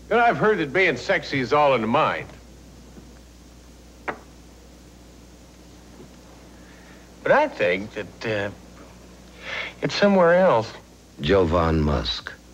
You know, I've heard that being sexy is all in the mind. But I think that it's somewhere else. Jovan Musk.